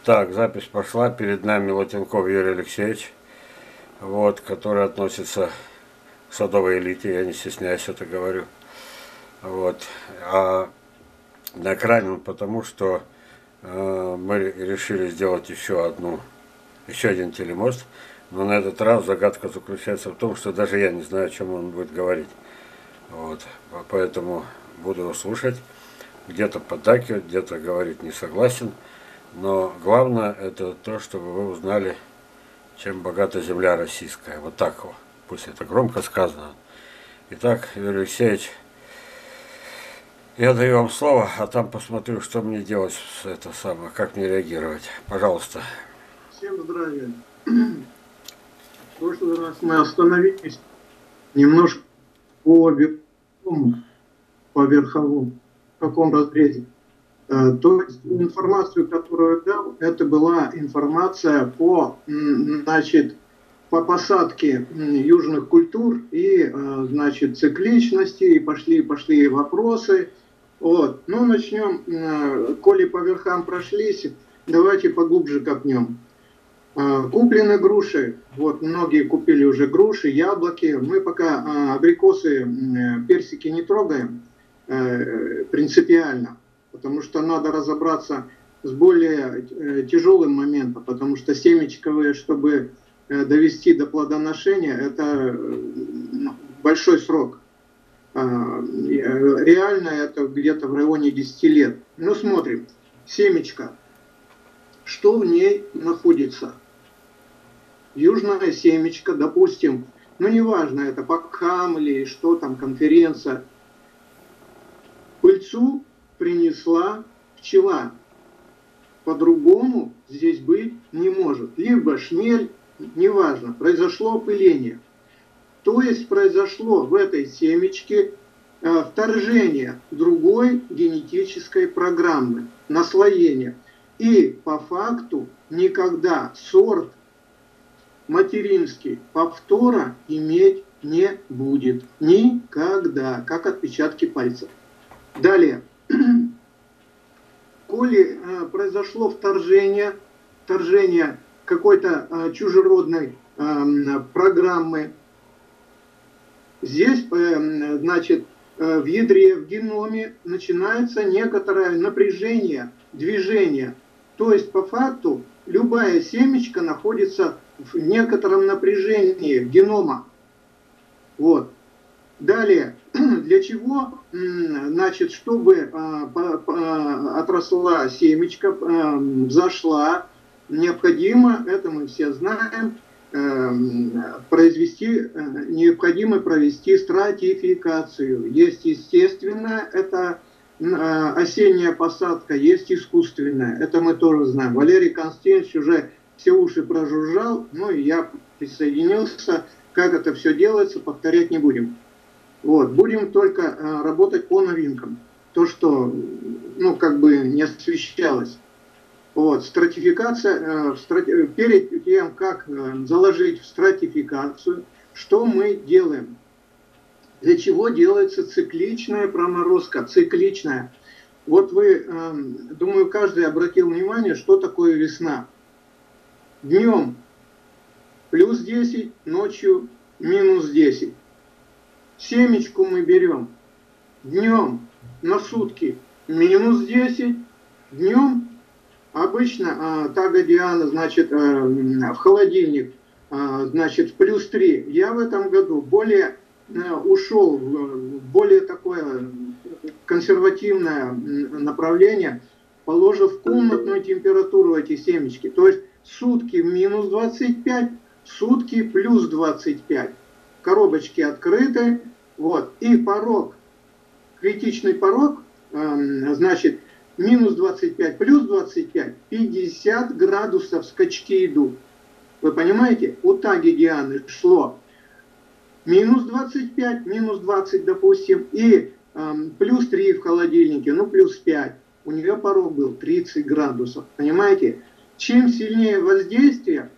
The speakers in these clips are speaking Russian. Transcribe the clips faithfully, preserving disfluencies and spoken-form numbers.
Так, запись пошла. Перед нами Латенков Юрий Алексеевич, вот, который относится к садовой элите, я не стесняюсь это говорю. Вот. А на экране он потому, что э, мы решили сделать еще одну, еще один телемост. Но на этот раз загадка заключается в том, что даже я не знаю, о чем он будет говорить. Вот. Поэтому буду его слушать. Где-то поддакивать, где-то говорить не согласен. Но главное это то, чтобы вы узнали, чем богата земля российская. Вот так вот. Пусть это громко сказано. Итак, Юрий Алексеевич, я даю вам слово, а там посмотрю, что мне делать, это самое, как мне реагировать. Пожалуйста. Всем здравия. В прошлый раз мы остановились немножко по верховому, по верховому, в каком разрезе. То есть информацию, которую я дал, это была информация по, значит, по посадке южных культур и, значит, цикличности, и пошли, пошли вопросы. Вот. Ну, начнем, коли по верхам прошлись, давайте поглубже копнем. Куплены груши, вот многие купили уже груши, яблоки. Мы пока абрикосы, персики не трогаем принципиально, потому что надо разобраться с более тяжелым моментом, потому что семечковые, чтобы довести до плодоношения, это большой срок. Реально это где-то в районе десяти лет. Ну, смотрим. Семечко. Что в ней находится? Южная семечко, допустим, ну неважно, это ПАКХАМ или что там, конференция. Пыльцу принесла пчела. По-другому здесь быть не может. Либо шмель, неважно, произошло опыление. То есть произошло в этой семечке э, вторжение другой генетической программы, наслоение. И по факту никогда сорт материнский повтора иметь не будет. Никогда. Как отпечатки пальцев. Далее. Коли э, произошло вторжение, вторжение какой-то э, чужеродной э, программы, здесь, э, значит, э, в ядре, в геноме начинается некоторое напряжение, движение. То есть, по факту, любая семечка находится в некотором напряжении генома. Вот. Далее, для чего, значит, чтобы отросла семечка, взошла, необходимо, это мы все знаем, произвести, необходимо провести стратификацию. Есть естественная, это осенняя посадка, есть искусственная, это мы тоже знаем. Валерий Константинович уже все уши прожужжал, ну и я присоединился. Как это все делается, повторять не будем. Вот, будем только э, работать по новинкам. То, что, ну, как бы не освещалось. Вот, стратификация, э, страти... перед тем, как э, заложить в стратификацию, что мы делаем? Для чего делается цикличная проморозка? Цикличная. Вот вы, э, думаю, каждый обратил внимание, что такое весна. Днем плюс десять, ночью минус десять. Семечку мы берем днем на сутки минус десять, днем обычно э, тага Диана, значит, э, в холодильник, э, значит, плюс три. Я в этом году более э, ушел в более такое консервативное направление, положив комнатную температуру эти семечки. То есть сутки минус двадцать пять, сутки плюс двадцать пять. Коробочки открыты, вот, и порог, критичный порог, э, значит, минус двадцать пять, плюс двадцать пять, пятьдесят градусов скачки идут. Вы понимаете, у таги Дианы шло минус двадцать пять, минус двадцать, допустим, и э, плюс три в холодильнике, ну, плюс пять. У нее порог был тридцать градусов, понимаете? Чем сильнее воздействие,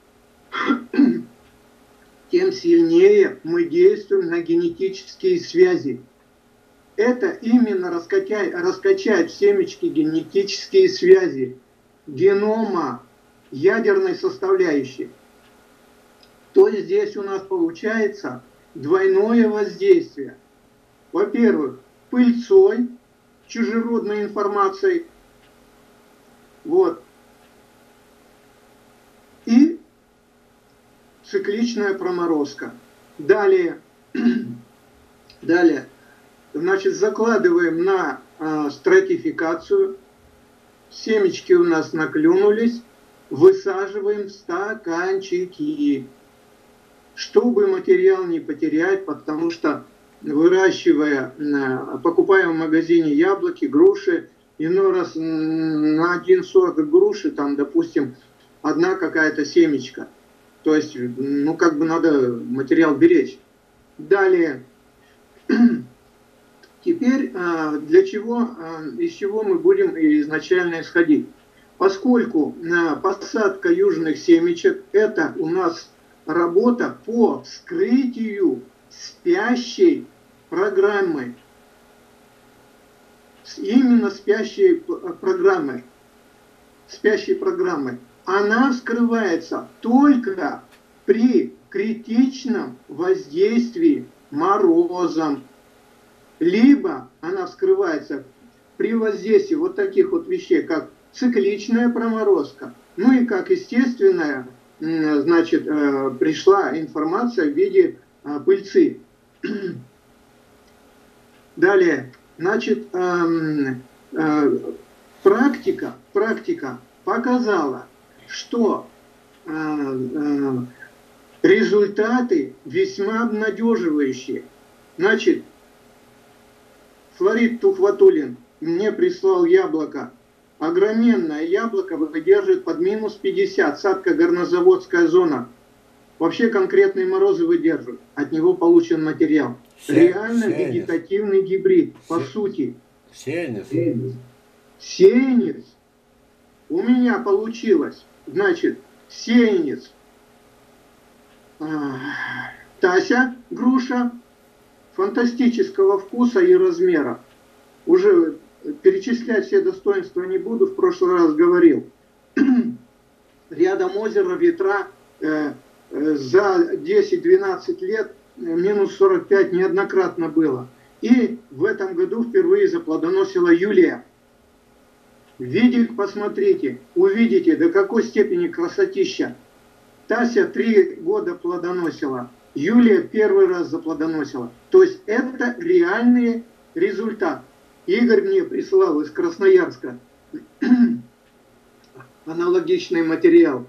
тем сильнее мы действуем на генетические связи. Это именно раскачать, раскачать в семечке генетические связи. генома ядерной составляющей. То есть здесь у нас получается двойное воздействие. Во-первых, пыльцой, чужеродной информацией, вот, и цикличная проморозка. Далее, далее, значит, закладываем на э, стратификацию, семечки у нас наклюнулись, высаживаем в стаканчики, чтобы материал не потерять, потому что выращивая, покупая в магазине яблоки, груши, иной раз на один сорт груши, там, допустим, одна какая-то семечка. То есть, ну, как бы надо материал беречь. Далее, теперь для чего, из чего мы будем изначально исходить? Поскольку посадка южных семечек – это у нас работа по вскрытию спящей программы. Именно спящей программы. Спящей программы. Она вскрывается только при критичном воздействии морозом. Либо она вскрывается при воздействии вот таких вот вещей, как цикличная проморозка, ну и как естественная, значит, пришла информация в виде пыльцы. Далее, значит, практика, практика показала, что результаты весьма обнадеживающие. Значит, Флорид Тухватуллин мне прислал яблоко. Огроменное яблоко выдерживает под минус пятьдесят, садко-горнозаводская зона. Вообще конкретные морозы выдерживают. От него получен материал. Реально сеянец. Вегетативный гибрид, по Се... сути. Сеянец. Сеянец. У меня получилось, значит, сеянец. Тася, груша, фантастического вкуса и размера. Уже перечислять все достоинства не буду, в прошлый раз говорил. Рядом озера, ветра, э, э, за десять-двенадцать лет минус сорок пять неоднократно было. И в этом году впервые заплодоносила Юлия. Видите, посмотрите, увидите, до какой степени красотища. Тася три года плодоносила, Юлия первый раз заплодоносила. То есть это реальный результат. Игорь мне прислал из Красноярска аналогичный материал.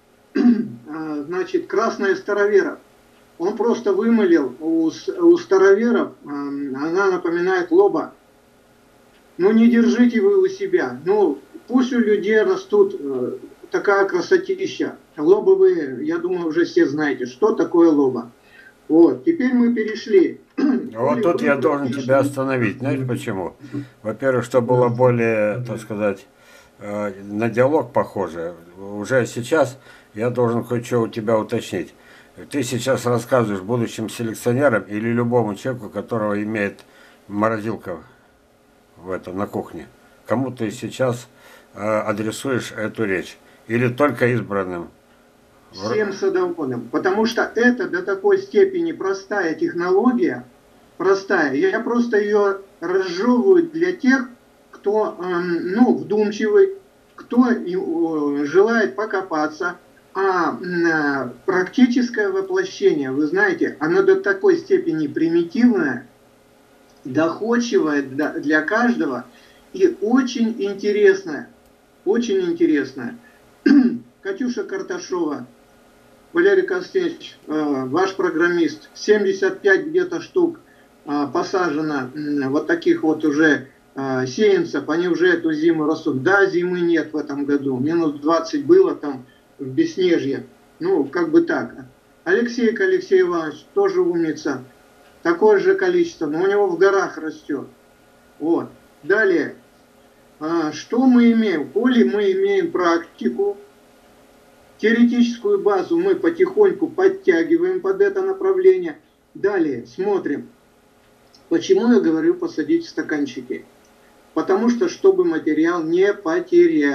Значит, красная старовера. Он просто вымолил у, у староверов, она напоминает лоба. Ну не держите вы у себя. Ну пусть у людей растут такая красотища. Лобовые, я думаю, уже все знаете, что такое лоба. Вот, теперь мы перешли. Вот тут я должен тебя остановить. Знаешь почему? Во-первых, что было более, так сказать, на диалог похоже. Уже сейчас я должен кое-что у тебя уточнить. Ты сейчас рассказываешь будущим селекционерам или любому человеку, которого имеет морозилка в этом, на кухне. Кому ты сейчас адресуешь эту речь? Или только избранным? Всем садоводам. Потому что это до такой степени простая технология, простая. Я просто ее разжевываю для тех, кто ну, вдумчивый, кто желает покопаться. А практическое воплощение, вы знаете, оно до такой степени примитивное, доходчивое для каждого и очень интересное. Очень интересное. Катюша Карташова, Валерий Константинович, ваш программист, семьдесят пять где-то штук посажено вот таких вот уже сеянцев, они уже эту зиму растут. Да, зимы нет в этом году, минус двадцать было там в Беснежье, ну, как бы так. Алексей Алексей Иванович, тоже умница, такое же количество, но у него в горах растет. Вот. Далее, что мы имеем? Коли мы имеем практику, теоретическую базу мы потихоньку подтягиваем под это направление. Далее смотрим. Почему я говорю посадить в стаканчики? Потому что, чтобы материал не потерять.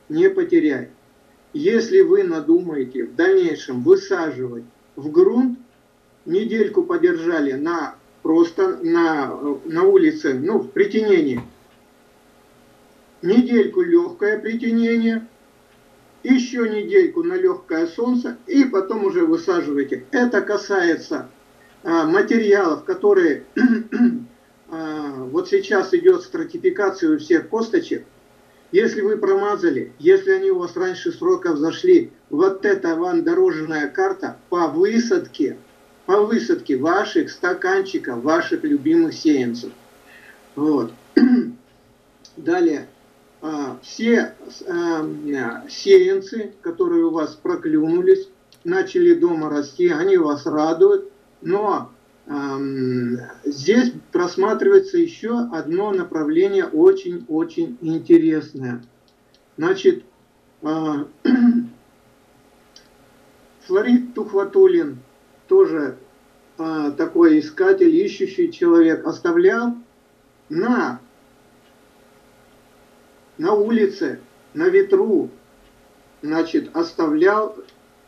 не потеряет. Если вы надумаете в дальнейшем высаживать в грунт, недельку подержали на, просто на, на улице, ну, в притенении, недельку легкое притенение, еще недельку на легкое солнце, и потом уже высаживаете. Это касается а, материалов, которые а, вот сейчас идет стратификация у всех косточек. Если вы промазали, если они у вас раньше срока зашли, вот это вам дорожная карта по высадке, по высадке ваших стаканчиков, ваших любимых сеянцев. Вот. Далее. Все сеянцы, которые у вас проклюнулись, начали дома расти, они вас радуют, но здесь просматривается еще одно направление очень-очень интересное. Значит, Флорид Тухватуллин, тоже такой искатель, ищущий человек, оставлял на, на улице, на ветру, значит, оставлял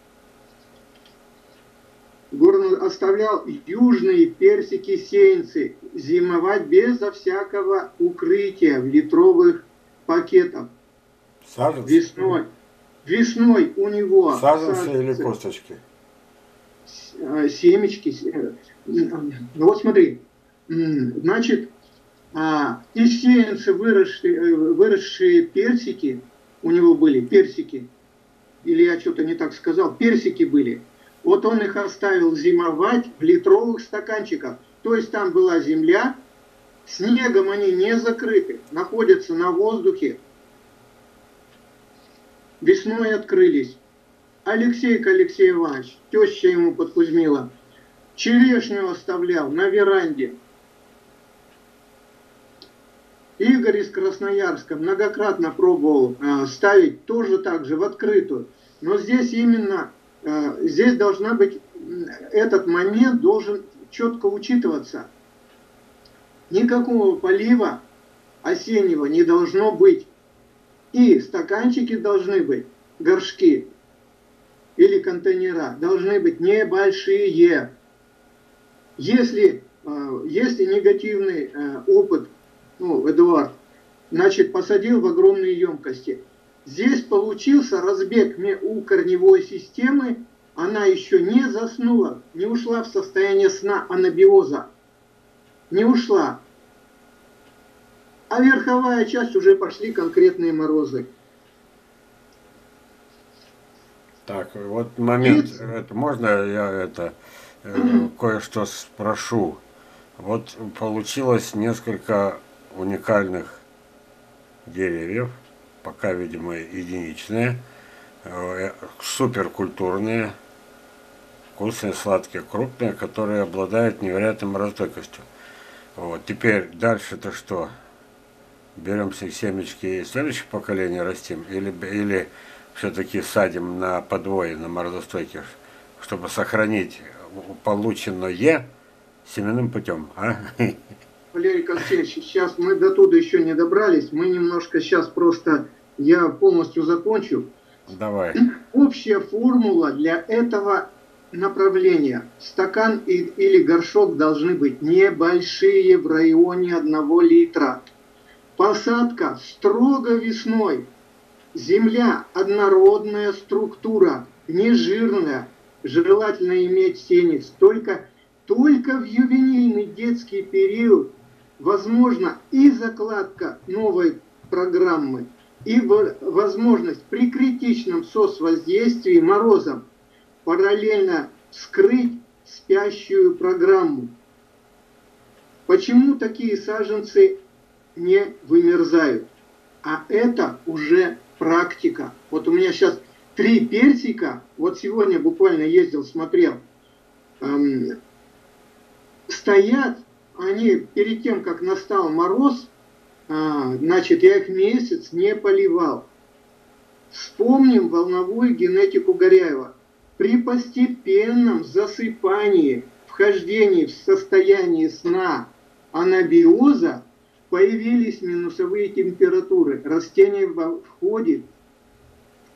Горный оставлял южные персики-сеянцы зимовать безо всякого укрытия в литровых пакетах. Саженцы? Весной. Весной у него... Саженцы, саженцы или косточки? Семечки. Ну вот смотри. Значит, и сеянцы, выросшие, выросшие персики, у него были персики, или я что-то не так сказал, персики были. Вот он их оставил зимовать в литровых стаканчиках. То есть там была земля, снегом они не закрыты, находятся на воздухе. Весной открылись. Алексейка Алексей Иванович, теща ему подкузмила, черешню оставлял на веранде. Игорь из Красноярска многократно пробовал э, ставить тоже так же в открытую. Но здесь именно... Здесь должна быть, этот момент должен четко учитываться. Никакого полива осеннего не должно быть. И стаканчики должны быть, горшки или контейнера должны быть небольшие. Если, если негативный опыт, ну, Эдуард, значит, посадил в огромные емкости. Здесь получился разбег у корневой системы, она еще не заснула, не ушла в состояние сна анабиоза, не ушла. А верховая часть уже пошли конкретные морозы. Так, вот момент, это, можно я это э, кое-что спрошу? Вот получилось несколько уникальных деревьев, пока, видимо, единичные, э, суперкультурные, вкусные, сладкие, крупные, которые обладают невероятной морозостойкостью. Вот. Теперь дальше-то что? Берем семечки и следующее поколение растим? Или, или все-таки садим на подвое, на морозостойких, чтобы сохранить полученное семенным путем? А? Валерий Константинович, сейчас мы до туда еще не добрались, мы немножко сейчас просто, я полностью закончу. Давай. Общая формула для этого направления. Стакан или горшок должны быть небольшие, в районе одного литра. Посадка строго весной. Земля однородная структура, не жирная. Желательно иметь сеянец. Только, только в ювенильный детский период возможно и закладка новой программы, и возможность при критичном соцвоздействии морозом параллельно скрыть спящую программу. Почему такие саженцы не вымерзают? А это уже практика. Вот у меня сейчас три персика, вот сегодня буквально ездил, смотрел, эм, стоят они перед тем, как настал мороз, а, значит, я их месяц не поливал. Вспомним волновую генетику Горяева. При постепенном засыпании, вхождении в состояние сна анабиоза появились минусовые температуры. Растение входит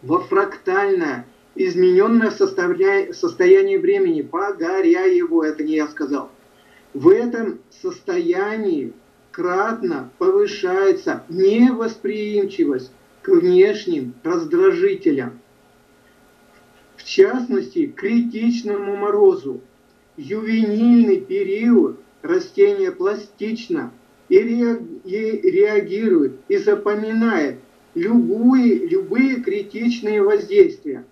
во фрактальное, измененное состояние времени, погоря его, это не я сказал. В этом состоянии кратно повышается невосприимчивость к внешним раздражителям, в частности, к критичному морозу. Ювенильный период растение пластично и реагирует, и запоминает любые, любые критичные воздействия.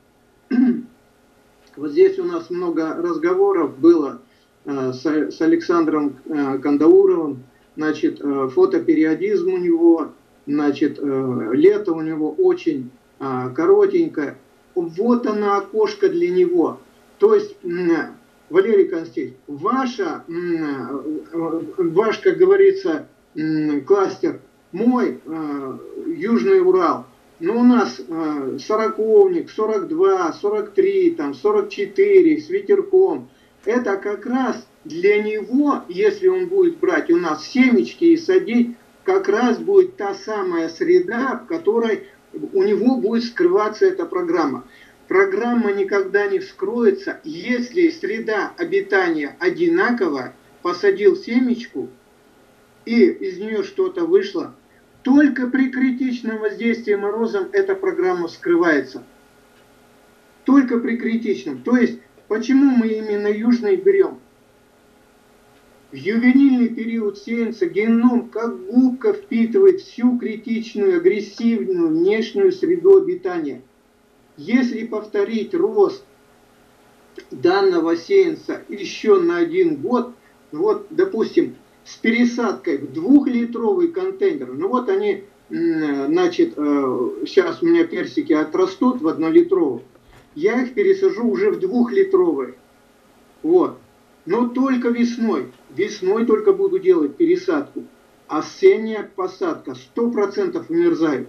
Вот здесь у нас много разговоров было э, с, с Александром э, Кандауровым, значит, э, фотопериодизм у него, значит, э, лето у него очень э, коротенькое. Вот оно окошко для него. То есть, э, Валерий Константинович, ваша, э, ваш, как говорится, э, кластер, мой э, Южный Урал, но у нас э, сороковник, сорок два, сорок три, там, сорок четыре с ветерком. Это как раз для него, если он будет брать у нас семечки и садить, как раз будет та самая среда, в которой у него будет скрываться эта программа. Программа никогда не вскроется, если среда обитания одинаковая, посадил семечку, и из нее что-то вышло. Только при критичном воздействии морозом эта программа скрывается. Только при критичном. То есть, почему мы именно южный берем? В ювенильный период сеянца геном как губка впитывает всю критичную, агрессивную внешнюю среду обитания. Если повторить рост данного сеянца еще на один год, вот, допустим, с пересадкой в двухлитровый контейнер, ну вот они, значит, сейчас у меня персики отрастут в однолитровый, я их пересажу уже в двухлитровый, вот, но только весной, весной только буду делать пересадку, осенняя посадка, сто процентов умерзают.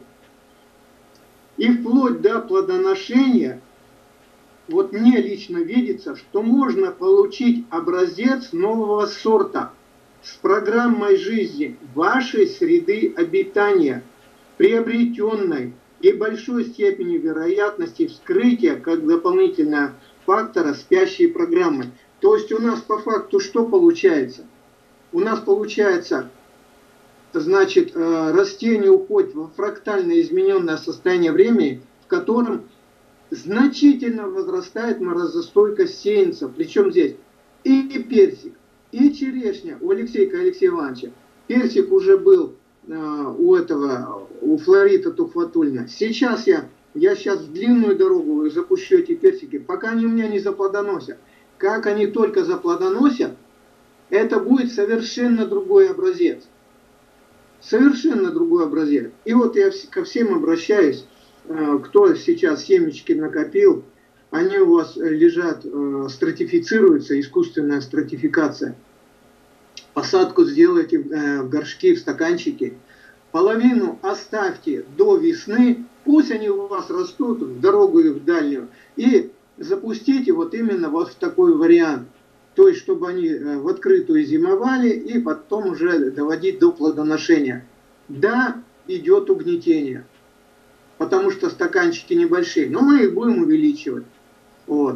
И вплоть до плодоношения, вот мне лично видится, что можно получить образец нового сорта, с программой жизни вашей среды обитания, приобретенной и большой степени вероятности вскрытия как дополнительного фактора спящей программы. То есть у нас по факту что получается? У нас получается, значит, растение уходит во фрактально измененное состояние времени, в котором значительно возрастает морозостойкость сеянцев. Причем здесь и персик, и черешня у Алексея Алексея Ивановича. Персик уже был э, у этого, у Флорита Тухватульна. Сейчас я, я сейчас в длинную дорогу запущу эти персики, пока они у меня не заплодоносят. Как они только заплодоносят, это будет совершенно другой образец. Совершенно другой образец. И вот я ко всем обращаюсь, э, кто сейчас семечки накопил, они у вас лежат, э, стратифицируются, искусственная стратификация. Посадку сделайте э, в горшки, в стаканчики. Половину оставьте до весны, пусть они у вас растут в дорогу и в дальнюю. И запустите вот именно вот в такой вариант. То есть, чтобы они э, в открытую зимовали и потом уже доводить до плодоношения. Да, идет угнетение, потому что стаканчики небольшие, но мы их будем увеличивать. Вот.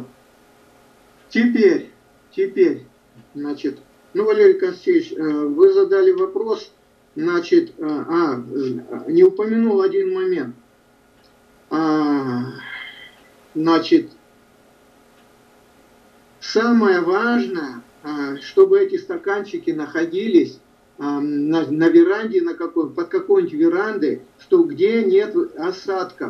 Теперь, теперь, значит, ну, Валерий Константинович, вы задали вопрос, значит, а, не упомянул один момент. А, значит, самое важное, чтобы эти стаканчики находились на, на веранде, на какой, под какой-нибудь верандой, что где нет осадков.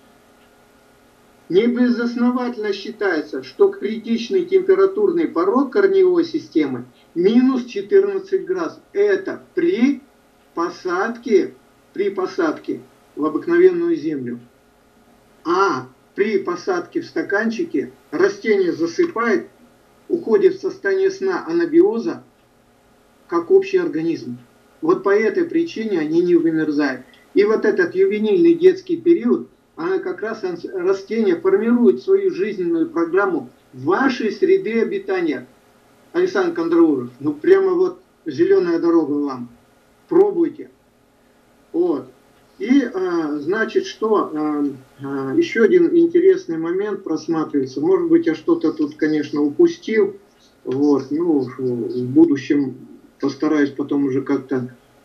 Не безосновательно считается, что критичный температурный порог корневой системы минус четырнадцать градусов. Это при посадке, при посадке в обыкновенную землю. А при посадке в стаканчике растение засыпает, уходит в состояние сна анабиоза, как общий организм. Вот по этой причине они не вымерзают. И вот этот ювенильный детский период, она как раз, растение формирует свою жизненную программу вашей среды обитания. Александр Кондроуров, ну прямо вот зеленая дорога вам. Пробуйте. Вот. И значит, что еще один интересный момент просматривается. Может быть, я что-то тут, конечно, упустил. Вот, ну, в будущем постараюсь потом уже как-то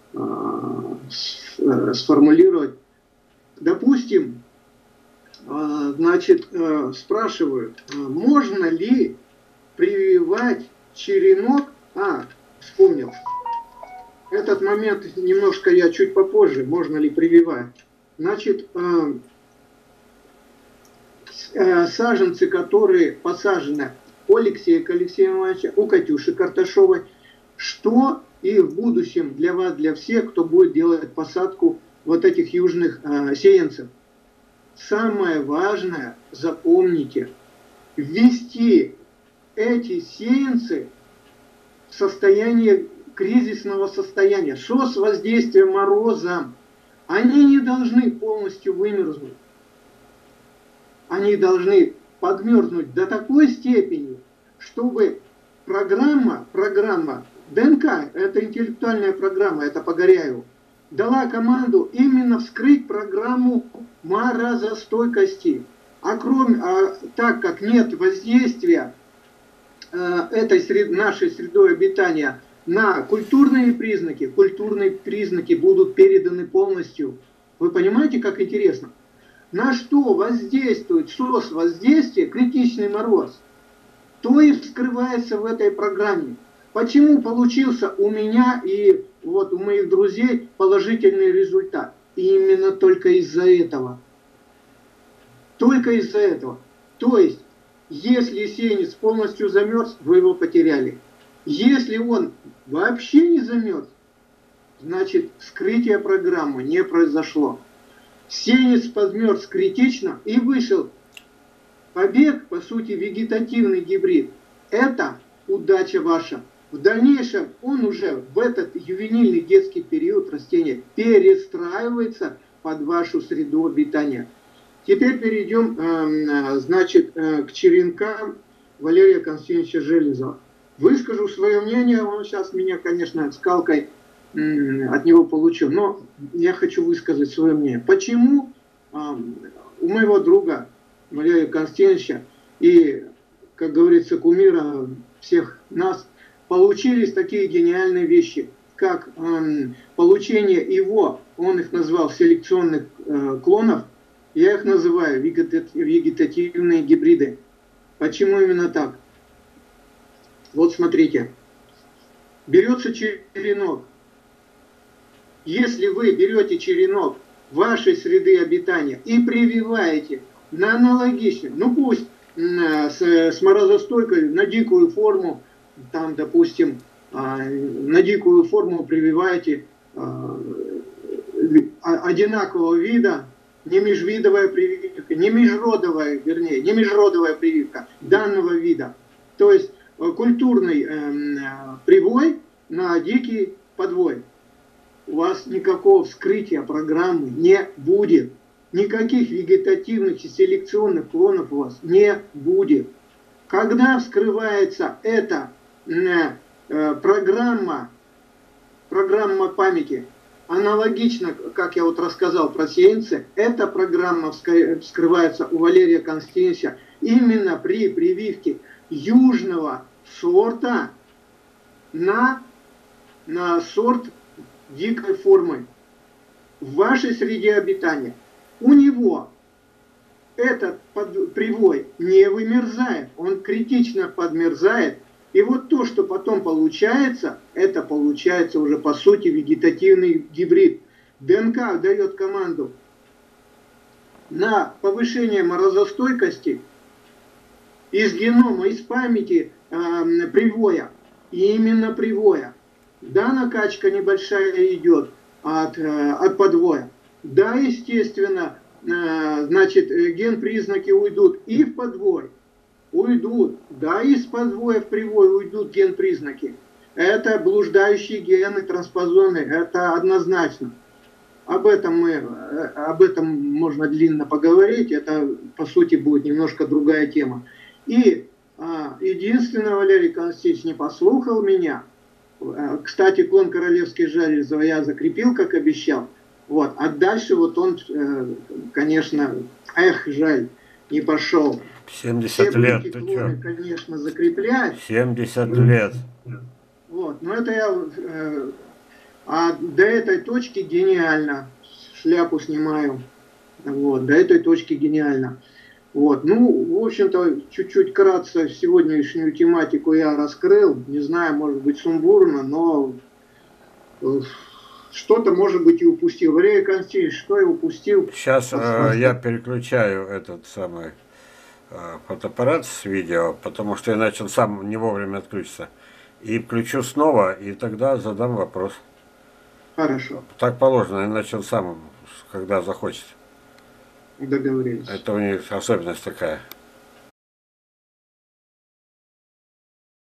сформулировать. Допустим, значит, спрашивают, можно ли прививать черенок, а, вспомнил, этот момент немножко я чуть попозже, можно ли прививать. Значит, саженцы, которые посажены у Алексея Алексея Ивановича, у Катюши Карташовой, что и в будущем для вас, для всех, кто будет делать посадку вот этих южных сеянцев. Самое важное, запомните, ввести эти сеянцы в состояние кризисного состояния. Что с воздействием мороза? Они не должны полностью вымерзнуть. Они должны подмерзнуть до такой степени, чтобы программа, программа ДНК, это интеллектуальная программа, это Погоряеву, дала команду именно вскрыть программу морозостойкости. А кроме, а так как нет воздействия э, этой сред, нашей средой обитания на культурные признаки, культурные признаки будут переданы полностью. Вы понимаете, как интересно? На что воздействует, что с воздействия критичный мороз, то и вскрывается в этой программе. Почему получился у меня и вот у моих друзей положительный результат? И именно только из-за этого. Только из-за этого. То есть, если сеянец полностью замерз, вы его потеряли. Если он вообще не замерз, значит, вскрытие программы не произошло. Сеянец подмерз критично и вышел. Побег, по сути, вегетативный гибрид. Это удача ваша. В дальнейшем он уже в этот ювенильный детский период растения перестраивается под вашу среду обитания. Теперь перейдем, значит, к черенкам Валерия Константиновича Железова. Выскажу свое мнение, он сейчас меня, конечно, скалкой от него получил, но я хочу высказать свое мнение. Почему у моего друга Валерия Константиновича и, как говорится, кумира всех нас, получились такие гениальные вещи, как получение его, он их назвал селекционных клонов, я их называю вегетативные гибриды. Почему именно так? Вот смотрите, берется черенок. Если вы берете черенок вашей среды обитания и прививаете на аналогичный, ну пусть с, с морозостойкой на дикую форму, там, допустим, на дикую форму прививаете одинакового вида, не межвидовая прививка, не межродовая, вернее, не межродовая прививка данного вида. То есть культурный э, привой на дикий подвой. У вас никакого вскрытия программы не будет. Никаких вегетативных и селекционных клонов у вас не будет. Когда вскрывается эта э, программа, программа памяти, аналогично, как я вот рассказал про сеянцы, эта программа вскрывается у Валерия Константиновича именно при прививке южного сорта на, на сорт дикой формы в вашей среде обитания. У него этот под, привой не вымерзает, он критично подмерзает. И вот то, что потом получается, это получается уже по сути вегетативный гибрид. ДНК дает команду на повышение морозостойкости из генома, из памяти э, привоя, и именно привоя. Да, накачка небольшая идет от, э, от подвоя. Да, естественно, э, значит, ген признаки уйдут и в подвой. Уйдут, да, из подвоя в привой уйдут ген признаки. Это блуждающие гены, транспозоны, это однозначно. Об этом мы, об этом можно длинно поговорить, это по сути будет немножко другая тема. И а, единственное, Валерий Константинович не послухал меня. Кстати, клон королевский Железова я закрепил, как обещал. Вот. А дальше вот он, э, конечно, эх, жаль, не пошел. семьдесят Все лет, эти ты клоны, чё? конечно, закреплять. семьдесят лет. Вот. Но это я... Э, а до этой точки гениально. Шляпу снимаю. Вот. До этой точки гениально. Вот. Ну, в общем-то, чуть-чуть кратко сегодняшнюю тематику я раскрыл. Не знаю, может быть, сумбурно, но э, что-то, может быть, и упустил. Валерий Константинович, что я упустил? Сейчас э, Подсказка. я переключаю этот самый э, фотоаппарат с видео, потому что иначе он сам не вовремя отключится. И включу снова, и тогда задам вопрос. Хорошо, Так положено, иначе он сам, когда захочет. договорились. Это у них особенность такая.